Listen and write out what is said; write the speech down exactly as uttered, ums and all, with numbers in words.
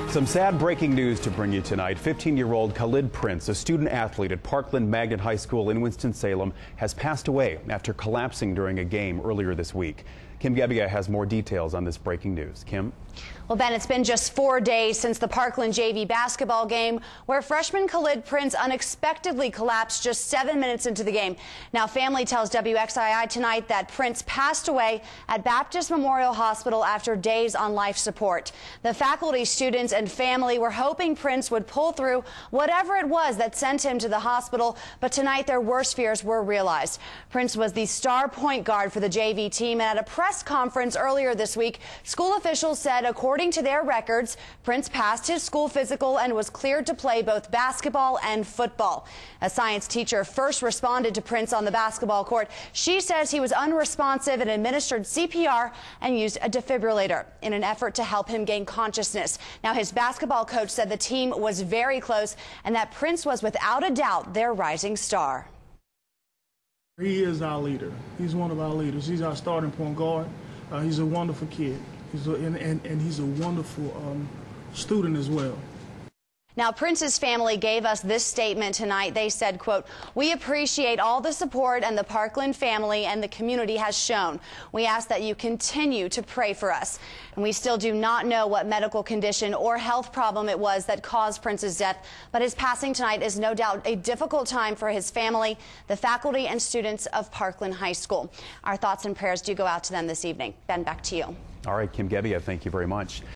Some sad breaking news to bring you tonight. fifteen-year-old Khalid Prince, a student athlete at Parkland High School in Winston-Salem, has passed away after collapsing during a game earlier this week. Kim Gebbia has more details on this breaking news. Kim? Well, Ben, it's been just four days since the Parkland J V basketball game where freshman Khalid Prince unexpectedly collapsed just seven minutes into the game. Now, family tells W X I I tonight that Prince passed away at Baptist Memorial Hospital after days on life support. The faculty, students, and family were hoping Prince would pull through whatever it was that sent him to the hospital, but tonight their worst fears were realized. Prince was the star point guard for the J V team, and at a press conference earlier this week, school officials said, according to their records, Prince passed his school physical and was cleared to play both basketball and football. A science teacher first responded to Prince on the basketball court. She says he was unresponsive and administered C P R and used a defibrillator in an effort to help him gain consciousness. Now, his basketball coach said the team was very close and that Prince was without a doubt their rising star. He is our leader. He's one of our leaders. He's our starting point guard. Uh, he's a wonderful kid. He's a, and, and, and he's a wonderful um, student as well. Now, Prince's family gave us this statement tonight. They said, quote, "We appreciate all the support and the Parkland family and the community has shown. We ask that you continue to pray for us." And we still do not know what medical condition or health problem it was that caused Prince's death, but his passing tonight is no doubt a difficult time for his family, the faculty, and students of Parkland High School. Our thoughts and prayers do go out to them this evening. Ben, back to you. All right, Kim Gebbia, thank you very much.